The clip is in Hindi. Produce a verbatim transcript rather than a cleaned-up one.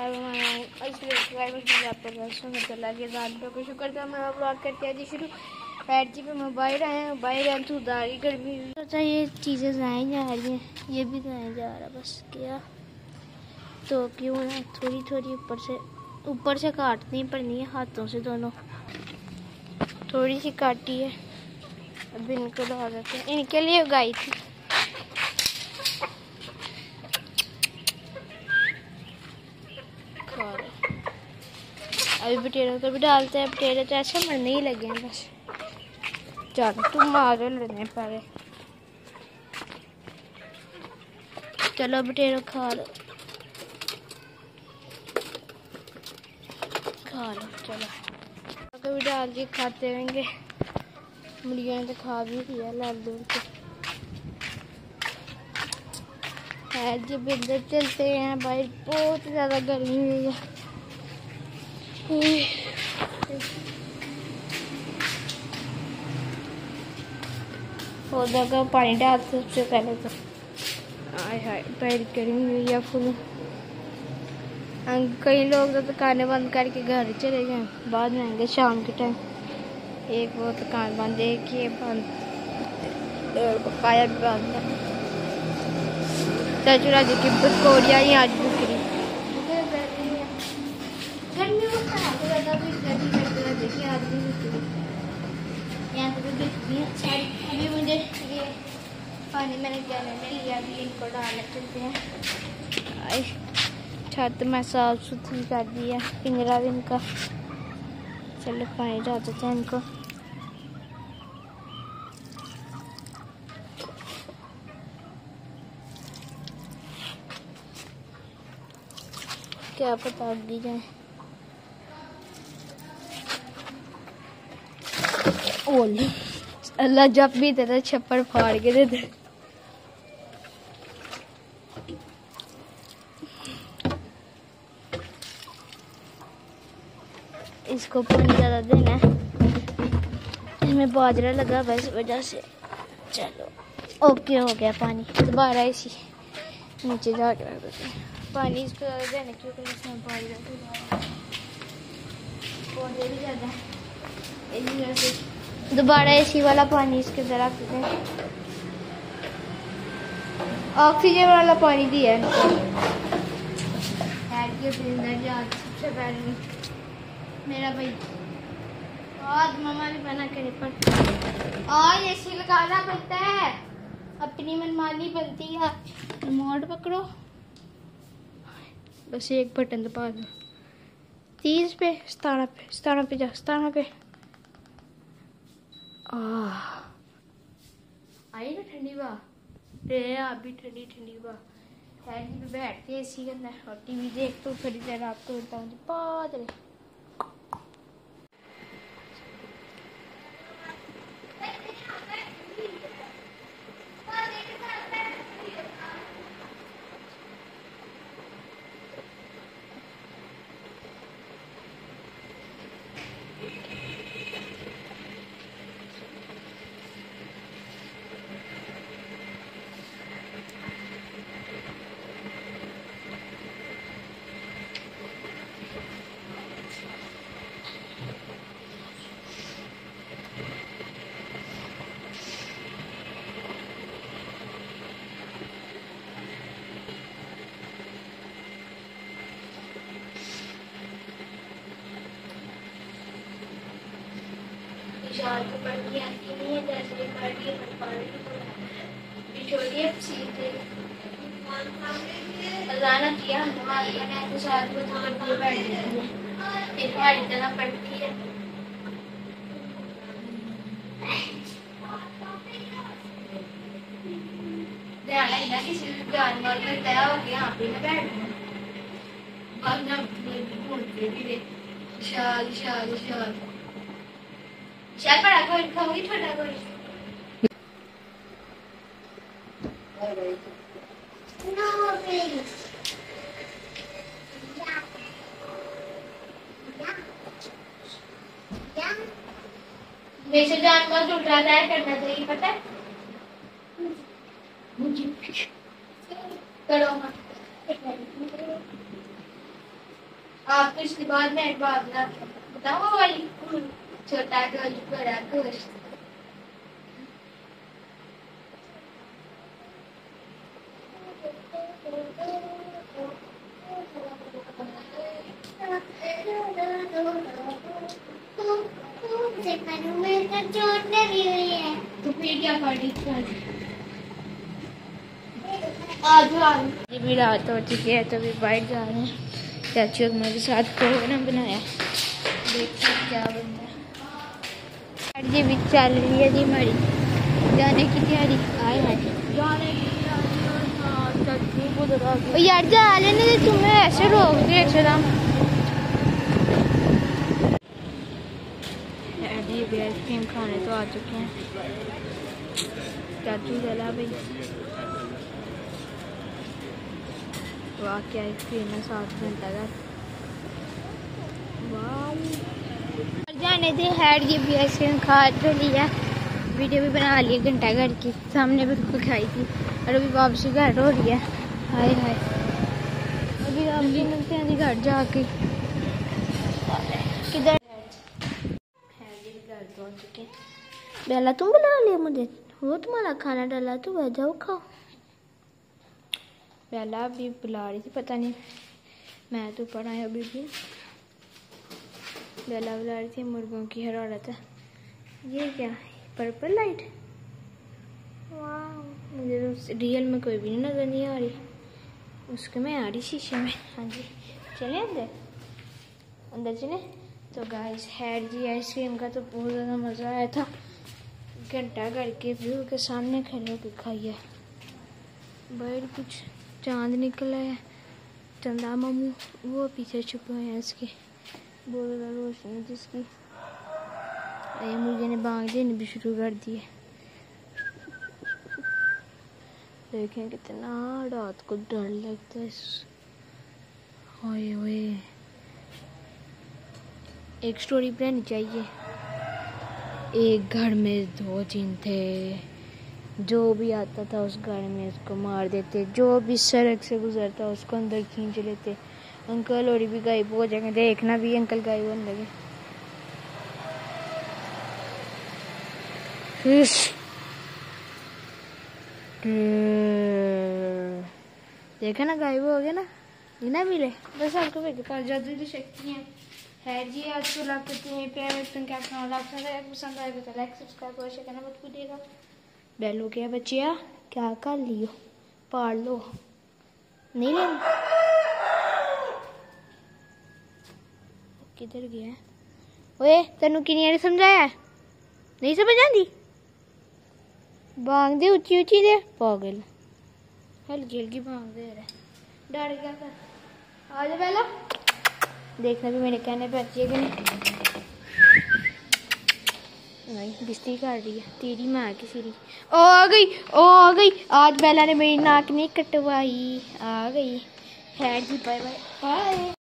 सब्सक्राइबर बनाऊँ इसलिए सब्सक्राइबर की आपको दर्शन में चला गया दादा को शुक्र था मैं ब्लॉग करके आज शुरू पैर जी पे मोबाइल आए मोबाइल आए तो दारी गर्मी सोचा ये चीज़ें जाए जा रही हैं ये भी जाए जा रहा बस क्या तो क्यों ना थोड़ी थोड़ी ऊपर से ऊपर से काटनी पड़नी है हाथों से दोनों थोड़ी सी काटी है अब इनको डाल देते हैं इनके लिए उगाई थी अभी पटेरों को भी डालते हैं पटेरे तो ऐसे मरने ही लगे हैं बस चलो तुम मारो लेने पड़े चलो पटेरो खा लो खा लो चलो कभी डाल के खाते रहेंगे मुर्गियाँ तो खा भी दिया लाल दूर के है जब इधर चलते हैं भाई बहुत ज़्यादा गर्मी हुई है पौधा का पानी डालते सबसे पहले तो आय हाय पैर गर्मी हुई है फुल कई लोग तो दुकानें बंद करके घर चले गए बाद में आएंगे शाम के टाइम एक वो दुकान बंद एक ये बंद पपाया भी बंद है चचुरा जी की पकौड़ियाँ ही आज बिक्री गर्मी में ज़्यादा तो गर्मी करते देखिए आज भी बिक्री यहाँ पे भी बिक्री है अभी मुझे ये पानी मैंने जाने में लिया अभी इनको डालने चलते हैं छत में साफ सुथरी कर दी है पिंजरा भी इनका चलो पानी डाल देते हैं इनको क्या पता दी जाए ओली अल्लाह जब भी देता छप्पर फाड़ के दे दे इसको पानी ज़्यादा देना है इसमें बाजरा लगा हुआ इस वजह से चलो ओके हो गया पानी दोबारा इसी नीचे जा के रख देते हैं पानी इसको ज़्यादा देना क्योंकि इसमें बाजरा पौधे भी ज़्यादा है इसी वजह से दोबारा इसी वाला पानी इसके अंदर रख देते हैं ऑक्सीजन वाला पानी दिया है सबसे पहले मेरा भाई आज मामा भी बना करे पर आज एसी लगाना पड़ता है अपनी मनमानी बनती है रिमोट पकड़ो बस एक बटन दबा दो तीस पे सताना पे सताना पे जा सताना पे आई ना ठंडी हवा रे आप भी ठंडी ठंडी हवा फैन पे बैठते एसी के अंदर और टीवी देख तो थोड़ी देर आपको बताऊँ बाद शाल को पढ़नी आती नहीं है जैसे पढ़ी पढ़ी छोटी है सीधे अजाना किया हमारे मैंने तो शाल को तो पढ़ी बैठ जाती है फिर हमारी तरह पढ़ती है ध्यान रखना किसी जानवर का तय हो गया यहाँ पे ना बैठ बाद में घूमते भी शाल शाल शाल शाल पड़ा कोई खाऊंगी छोटा कोई नो प्लीज वैसे जानवर तो उल्टा तय करना चाहिए पता है करो आप पिछली बार मैं एक बात ना बताऊँ वाली छोटा गोश्त बड़ा गोश्त। तो फिर क्या पार्टी जी भी रात हो चुकी है तो अभी बाहर जा रहे हैं। चाचू और मेरे साथ प्रोग्राम बनाया, देखते हैं क्या बनता है। जी भी चल रही है जी हमारी जाने की तैयारी। आए हैं जाने की तैयारी यार, जा लेने दे, तुम्हें ऐसे रोक दे एकदम। जी भी आइसक्रीम खाने तो आ चुके हैं। चाचू चला भाई, वाह क्या आइसक्रीम है, सात घंटा का वाह। जाने दे हेड जी भी आइसक्रीम खा तो लिया, वीडियो भी बना लिया घंटा घर की सामने बिल्कुल खाई थी। और अभी वापसी घर हो रही है। हाय हाय अभी आप मिलते हैं घर जाके। किधर घर तो चुके बेला, तुम बना लिया मुझे, वो तुम्हारा खाना डाला तो वह जाओ खाओ। बेला अभी बुला रही थी, पता नहीं मैं तो पढ़ा है अभी भी। बेला बुला रही थी, मुर्गों की हरारत है। ये क्या है, पर्पल लाइट, वाह मुझे तो रियल में कोई भी नजर नहीं आ रही, उसके में आ रही शीशे में। हाँ जी चले अंदर, अंदर चले। तो गाइस हैड जी आइसक्रीम का तो बहुत ज़्यादा मज़ा आया था। घंटा घर के व्यू के सामने खड़े होकर खाइए। बाहर कुछ चांद निकला है, चंदा मामू वो पीछे छुपे हुए हैं इसके, बहुत ज़्यादा रोशनी है जिसकी। ये मुर्गे ने बांग देनी भी शुरू कर दी है। देखें कितना रात को डर लगता है। ओए ओए एक स्टोरी बनानी चाहिए। एक घर में दो जिन थे, जो भी आता था उस घर में उसको मार देते, जो भी सड़क से गुजरता उसको अंदर खींच लेते। अंकल और भी गायब हो जाएंगे, देखना भी अंकल गायब होने लगे। देखा ना गायब हो गया ना, ना मिले बस। आपको मेरे पास जादू की शक्ति है जी। आज को लाख करते हैं पे क्या पसंद आएगा तो लाइक सब्सक्राइब और शेयर करना मत भूलिएगा। बेल हो गया बच्चिया, क्या कर लियो, पाड़ लो, नहीं लेना। किधर गया ओए, तेनू किनिया ने समझाया, नहीं समझ आती, भांग दे ऊंची ऊंची दे, पागल हल्की हल्की भांग दे रहा, डर गया कर। आ जा पहला, देखना भी मेरे कहने पे अच्छी है कि नहीं। नहीं बिस्ती कर रही है तेरी माँ की सीरी। ओ आ गई, ओ आ गई, आज बेला ने मेरी नाक नहीं कटवाई, आ गई है जी। Bye bye bye.